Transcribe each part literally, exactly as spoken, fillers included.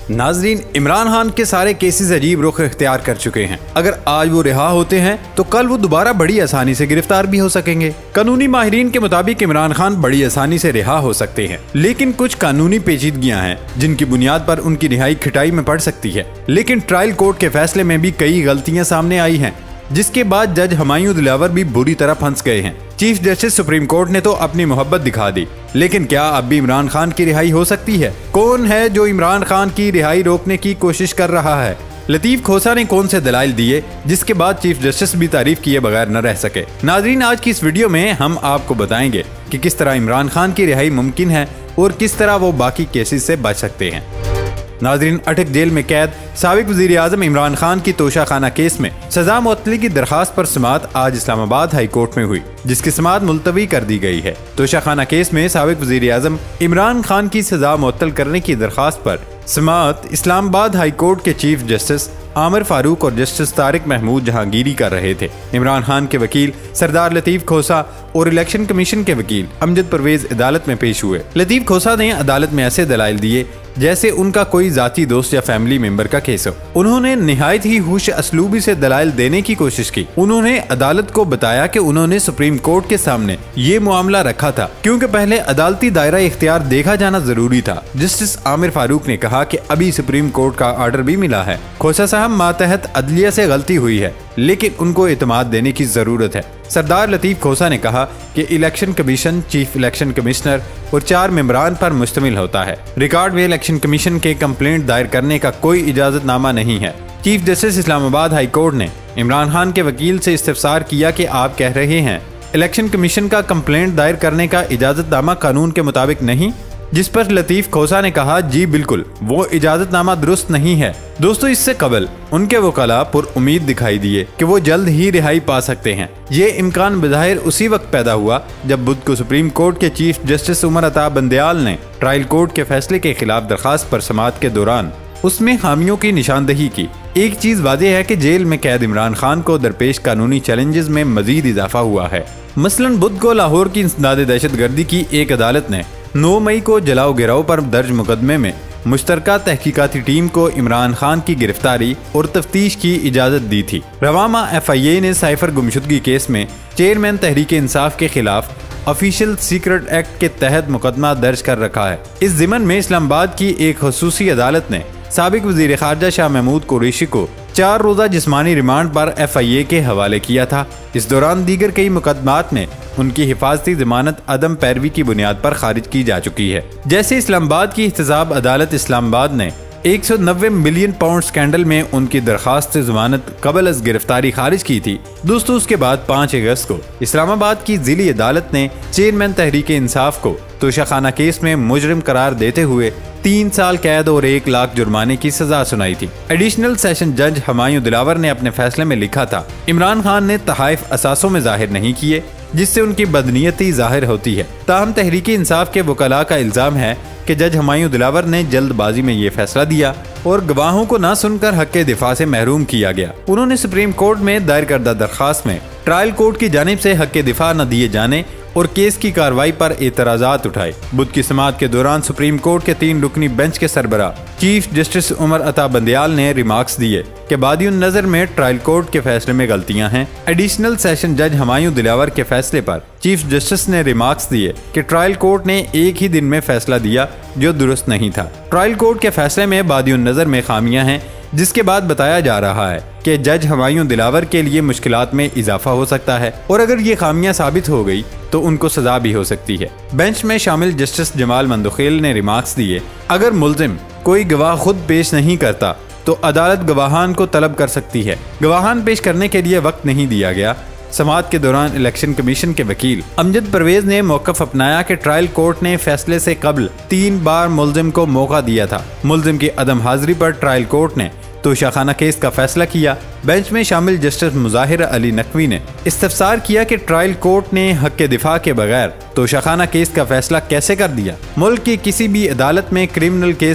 नाजरीन, इमरान खान के सारे केसेस अजीब रुख इख्तियार कर चुके हैं। अगर आज वो रिहा होते हैं तो कल वो दोबारा बड़ी आसानी से गिरफ्तार भी हो सकेंगे। कानूनी माहिरीन के मुताबिक इमरान खान बड़ी आसानी से रिहा हो सकते हैं, लेकिन कुछ कानूनी पेचीदगियां हैं जिनकी बुनियाद पर उनकी रिहाई खिटाई में पड़ सकती है। लेकिन ट्रायल कोर्ट के फैसले में भी कई गलतियां सामने आई हैं, जिसके बाद जज हमायूं दिलावर भी बुरी तरह फंस गए हैं। चीफ जस्टिस सुप्रीम कोर्ट ने तो अपनी मोहब्बत दिखा दी, लेकिन क्या अब भी इमरान खान की रिहाई हो सकती है? कौन है जो इमरान खान की रिहाई रोकने की कोशिश कर रहा है? लतीफ खोसा ने कौन से दलाइल दिए जिसके बाद चीफ जस्टिस भी तारीफ किए बगैर न रह सके? नाजरीन, आज की इस वीडियो में हम आपको बताएंगे कि किस तरह इमरान खान की रिहाई मुमकिन है और किस तरह वो बाकी केसेस से बच सकते हैं। नाजरीन, अटक जेल में कैद साबिक वजीर आजम इमरान खान की तोशाखाना केस में सजा मुअत्तली की दरखास्त पर समाअत आज इस्लामाबाद हाई कोर्ट में हुई, जिसकी समाअत मुलतवी कर दी गई है। तोशाखाना केस में साबिक वजीर आजम इमरान खान की सजा मुअत्तल करने की दरखास्त पर समाअत इस्लामाबाद हाई कोर्ट के चीफ जस्टिस आमिर फारूक और जस्टिस तारिक महमूद जहांगीरी कर रहे थे। इमरान खान के वकील सरदार लतीफ खोसा और इलेक्शन कमीशन के वकील अमजद परवेज अदालत में पेश हुए। लतीफ खोसा ने अदालत में ऐसे दलाइल दिए जैसे उनका कोई जाती दोस्त या फैमिली मेंबर का केस हो। उन्होंने निहायत ही होश असलूबी से दलाइल देने की कोशिश की। उन्होंने अदालत को बताया कि उन्होंने सुप्रीम कोर्ट के सामने ये मामला रखा था, क्योंकि पहले अदालती दायरा इख्तियार देखा जाना जरूरी था। जस्टिस आमिर फारूक ने कहा कि अभी सुप्रीम कोर्ट का ऑर्डर भी मिला है। खोसा साहब, मातहत अदलिया से गलती हुई है, लेकिन उनको एतमाद देने की जरूरत है। सरदार लतीफ खोसा ने कहा कि election commission chief election commissioner और चार मेंबरान पर मुश्तमिल होता है। रिकॉर्ड में इलेक्शन कमीशन के कंप्लेंट दायर करने का कोई इजाजतनामा नहीं है। Chief justice Islamabad high court ने इमरान खान के वकील से इस्तफसार किया कि आप कह रहे हैं इलेक्शन कमीशन का कंप्लेंट दायर करने का इजाजतनामा कानून के मुताबिक नहीं, जिस पर लतीफ खोसा ने कहा, जी बिल्कुल, वो इजाजतनामा दुरुस्त नहीं है। दोस्तों, इससे कबल उनके वकाला पुर उम्मीद दिखाई दिए कि वो जल्द ही रिहाई पा सकते हैं। ये इम्कान बज़ाहिर उसी वक्त पैदा हुआ जब बुध को सुप्रीम कोर्ट के चीफ जस्टिस उमर अता बंदयाल ने ट्रायल कोर्ट के फैसले के खिलाफ दरखास्त पर समाअत के दौरान उसमें खामियों की निशानदही की। एक चीज वाज़ेह है कि जेल में कैद इमरान खान को दरपेश कानूनी चैलेंजेस में मजीद इजाफा हुआ है। मसलन बुध को लाहौर की इंसदाद दहशतगर्दी की एक अदालत ने नौ मई को जलाओ गिराओ पर दर्ज मुकदमे में मुश्तरका तहकीकाती टीम को इमरान खान की गिरफ्तारी और तफ्तीश की इजाजत दी थी। रवामा एफ आई ए ने साइफर गुमशुदगी केस में चेयरमैन तहरीक इंसाफ के खिलाफ ऑफिशियल सीक्रेट एक्ट के तहत मुकदमा दर्ज कर रखा है। इस जिमन में इस्लामाबाद की एक खसूसी अदालत ने साबिक वजीर खारजा शाह महमूद कुरैशी को चार रोजा जिस्मानी रिमांड पर एफ आई ए के हवाले किया था। इस दौरान दीगर कई मुकदमात में उनकी हिफाजती जमानत अदम पैरवी की बुनियाद पर खारिज की जा चुकी है। जैसे इस्लामाबाद की एहतसाब अदालत इस्लामाबाद ने एक सौ नब्बे मिलियन पाउंड स्कैंडल में उनकी दरखास्त जमानत कबल अज गिरफ्तारी खारिज की थी। दोस्तों, उसके बाद पाँच अगस्त को इस्लामाबाद की जिली अदालत ने चेयरमैन तहरीक इंसाफ को तोशाखाना केस में मुजरिम करार देते हुए तीन साल कैद और एक लाख जुर्माने की सजा सुनाई थी। एडिशनल सेशन जज हमायूं दिलावर ने अपने फैसले में लिखा था, इमरान खान ने तहाइफ असासों में जाहिर नहीं किए जिससे उनकी बदनीयती जाहिर होती है। ताहम तहरीक इंसाफ के वकला का इल्जाम है कि जज हमायूं दिलावर ने जल्दबाजी में ये फैसला दिया और गवाहों को न सुनकर हक के दिफा से महरूम किया गया। उन्होंने सुप्रीम कोर्ट में दायर करदा दरखास्त में ट्रायल कोर्ट की जानिब से हक के दिफा न दिए जाने और केस की कार्रवाई पर एतराजात उठाए। बुध की समाअत के दौरान सुप्रीम कोर्ट के तीन रुकनी बेंच के सरबरा चीफ जस्टिस उमर अता बंदयाल ने रिमार्क्स दिए कि बादियुन नजर में ट्रायल कोर्ट के फैसले में गलतियां हैं। एडिशनल सेशन जज हमायूं दिलावर के फैसले पर चीफ जस्टिस ने रिमार्क्स दिए कि ट्रायल कोर्ट ने एक ही दिन में फैसला दिया जो दुरुस्त नहीं था। ट्रायल कोर्ट के फैसले में बादियुन नजर में खामियां हैं, जिसके बाद बताया जा रहा है कि जज हमायूं दिलावर के लिए मुश्किलात में इजाफा हो सकता है और अगर ये खामियां साबित हो गई तो उनको सजा भी हो सकती है। बेंच में शामिल जस्टिस जमाल मंदोखेल ने रिमार्क्स दिए, अगर मुल्जिम कोई गवाह खुद पेश नहीं करता तो अदालत गवाहान को तलब कर सकती है। गवाहान पेश करने के लिए वक्त नहीं दिया गया। समाअत के दौरान इलेक्शन कमीशन के वकील अमजद परवेज ने मौकफ अपनाया कि ट्रायल कोर्ट ने फैसले से कबल तीन बार मुल्जिम को मौका दिया था। मुल्जिम की अदम हाजिरी पर ट्रायल कोर्ट ने तोशाखाना केस का फैसला किया। बेंच में शामिल जस्टिस मुजाहिर अली नकवी ने इस्तफसार किया कि ट्रायल कोर्ट ने हक के दिफा के बगैर तोशाखाना केस का फैसला कैसे कर दिया। मुल्क की किसी भी अदालत में क्रिमिनल केस में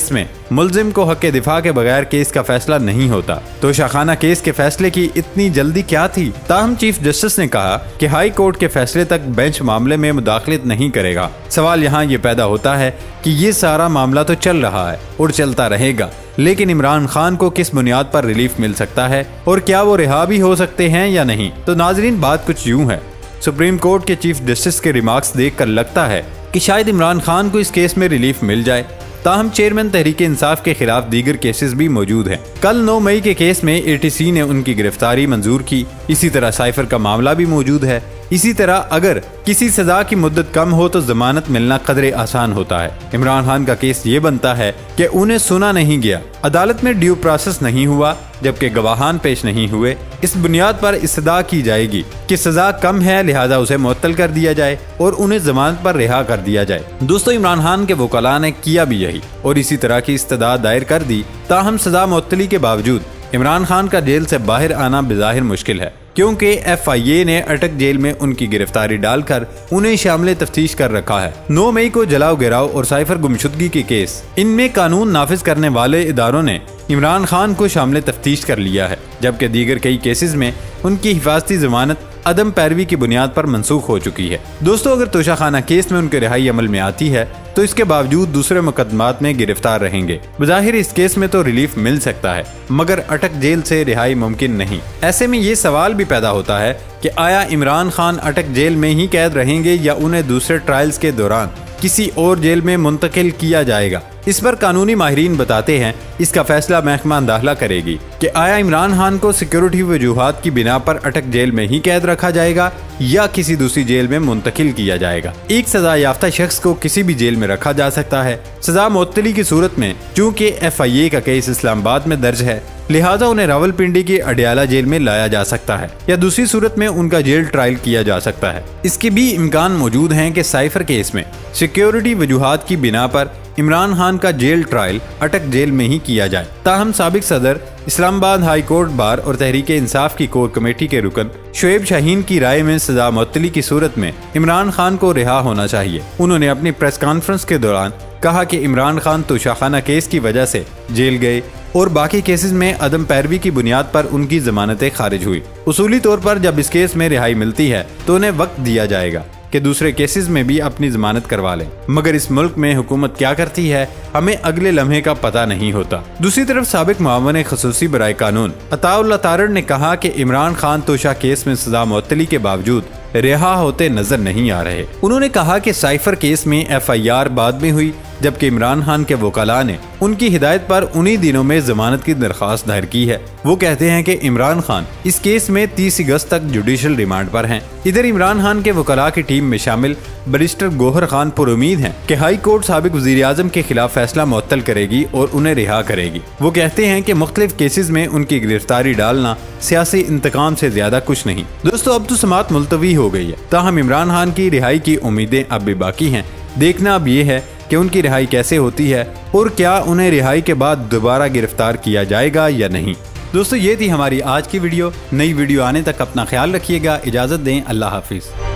मुलजिम को हक दिफा के बगैर केस का फैसला नहीं होता। तोशाखाना केस के फैसले की इतनी जल्दी क्या थी? ताहम चीफ जस्टिस ने कहा कि हाई कोर्ट के फैसले तक बेंच मामले में मुदाखलत नहीं करेगा। सवाल यहाँ ये पैदा होता है कि ये सारा मामला तो चल रहा है और चलता रहेगा, लेकिन इमरान खान को किस बुनियाद पर रिलीफ मिल सकता है और क्या वो रिहा भी हो सकते हैं या नहीं? तो नाजरीन, बात कुछ यूं है। सुप्रीम कोर्ट के चीफ जस्टिस के रिमार्क्स देखकर लगता है कि शायद इमरान खान को इस केस में रिलीफ मिल जाए। ताहम चेयरमैन तहरीक इंसाफ के खिलाफ दीगर केसेस भी मौजूद हैं। कल नौ मई के केस में ए टी सी ने उनकी गिरफ्तारी मंजूर की। इसी तरह साइफर का मामला भी मौजूद है। इसी तरह अगर किसी सजा की मुद्दत कम हो तो जमानत मिलना कदरे आसान होता है। इमरान खान का केस ये बनता है कि उन्हें सुना नहीं गया, अदालत में ड्यू प्रोसेस नहीं हुआ, जबकि गवाहान पेश नहीं हुए। इस बुनियाद पर इस्तदा की जाएगी कि सजा कम है, लिहाजा उसे मुअत्तल कर दिया जाए और उन्हें जमानत पर रिहा कर दिया जाए। दोस्तों, इमरान खान के वकला ने किया भी यही और इसी तरह की इस्तदा दायर कर दी। ताहम सजा मुअत्तली के बावजूद इमरान खान का जेल से बाहर आना बेज़ाहिर मुश्किल है, क्योंकि एफ आई ए ने अटक जेल में उनकी गिरफ्तारी डालकर उन्हें शामिल तफ्तीश कर रखा है। नौ मई को जलाओ गिराव और साइफर गुमशुदगी के केस, इनमें कानून नाफिज करने वाले इदारों ने इमरान खान को शामिल तफ्तीश कर लिया है, जबकि दीगर कई केसेस में उनकी हिफाजती जमानत अदम पैरवी की बुनियाद पर मनसूख हो चुकी है। दोस्तों, अगर तोशाखाना केस में उनकी रिहाई अमल में आती है तो इसके बावजूद दूसरे मुकदमात में गिरफ्तार रहेंगे। बज़ाहिर इस केस में तो रिलीफ मिल सकता है, मगर अटक जेल से रिहाई मुमकिन नहीं। ऐसे में ये सवाल भी पैदा होता है कि आया इमरान खान अटक जेल में ही कैद रहेंगे या उन्हें दूसरे ट्रायल्स के दौरान किसी और जेल में मुंतकिल किया जाएगा। इस पर कानूनी माहिरीन बताते हैं इसका फैसला महकमा दाखिला करेगी कि आया इमरान खान को सिक्योरिटी वजूहात की बिना पर अटक जेल में ही कैद रखा जाएगा या किसी दूसरी जेल में मुंतकिल किया जाएगा। एक सजा याफ्ता शख्स को किसी भी जेल में रखा जा सकता है। सजा मुअत्तली की सूरत में चूँकि एफ आई ए का केस इस्लामाबाद में दर्ज है, लिहाजा उन्हें रावलपिंडी की अडियाला जेल में लाया जा सकता है या दूसरी सूरत में उनका जेल ट्रायल किया जा सकता है। इसके भी इम्कान मौजूद हैं कि साइफर केस में सिक्योरिटी वजूहात की बिना पर इमरान खान का जेल ट्रायल अटक जेल में ही किया जाए। ताहम साबिक सदर, इस्लामाबाद हाई कोर्ट बार और तहरीक इंसाफ की कोर कमेटी के रुकन शुएब शाहीन की राय में सजा मुअत्तली की सूरत में इमरान खान को रिहा होना चाहिए। उन्होंने अपनी प्रेस कॉन्फ्रेंस के दौरान कहा कि इमरान खान तोशाखाना केस की वजह से जेल गए और बाकी केसेस में अदम पैरवी की बुनियाद पर उनकी जमानतें खारिज हुई। उसूली तौर पर जब इस केस में रिहाई मिलती है तो उन्हें वक्त दिया जाएगा कि दूसरे केसेस में भी अपनी जमानत करवा लें, मगर इस मुल्क में हुकूमत क्या करती है हमें अगले लम्हे का पता नहीं होता। दूसरी तरफ साबिक मुआवन खसूसी बराए कानून अताउल्लाह तारड़ ने कहा कि इमरान खान तोशा केस में सजा मुअत्तली के बावजूद रिहा होते नजर नहीं आ रहे। उन्होंने कहा कि साइफर केस में एफ आई आर बाद में हुई, जबकि इमरान खान के वकला ने उनकी हिदायत पर उन्हीं दिनों में जमानत की दरख्वास्त दायर की है। वो कहते हैं कि इमरान खान इस केस में तीस अगस्त तक जुडिशल रिमांड पर हैं। इधर इमरान खान के वकला की टीम में शामिल बैरिस्टर गोहर खान पुरुमीद हैं कि हाई कोर्ट साबिक वज़ीर आज़म के खिलाफ फैसला मुअत्तल करेगी और उन्हें रिहा करेगी। वो कहते हैं कि मुख्तलिफ केसेस में उनकी गिरफ्तारी डालना सियासी इंतकाम से ज्यादा कुछ नहीं। दोस्तों, अब तो समात मुलतवी हो गई है, ताहम इमरान खान की रिहाई की उम्मीदें अब भी बाकी हैं। देखना अब ये है कि उनकी रिहाई कैसे होती है और क्या उन्हें रिहाई के बाद दोबारा गिरफ्तार किया जाएगा या नहीं। दोस्तों, ये थी हमारी आज की वीडियो। नई वीडियो आने तक अपना ख्याल रखिएगा। इजाज़त दें। अल्लाह हाफिज़।